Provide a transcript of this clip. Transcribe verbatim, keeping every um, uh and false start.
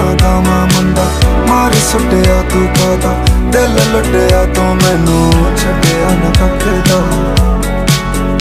ਦਾ ਮੈਂ ਮੁੰਡਾ, ਮਾਰ ਸੁੱਟਿਆ ਤੂੰ ਕਾਦਾ, ਦਿਲ ਲੁੱਟਿਆ ਤੂੰ ਮੈਨੂੰ, ਛੱਡਿਆ ਨਾ ਕੱਖ ਦਾ।